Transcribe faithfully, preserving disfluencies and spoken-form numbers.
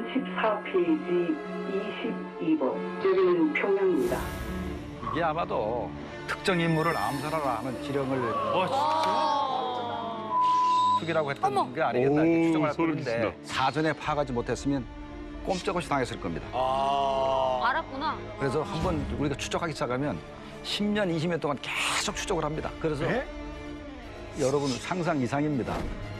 십사 페이지 이십이 번. 여기는 평양입니다. 이게 아마도 특정 인물을 암살하라 하는 지령을 숙이라고 했던 어머. 게 아니겠나 이렇게 오, 추정할 소름 건데 끼친다. 사전에 파악하지 못했으면 꼼짝없이 당했을 겁니다. 아. 알았구나. 그래서 한번 우리가 추적하기 시작하면 십 년, 이십 년 동안 계속 추적을 합니다. 그래서 네? 여러분 상상 이상입니다.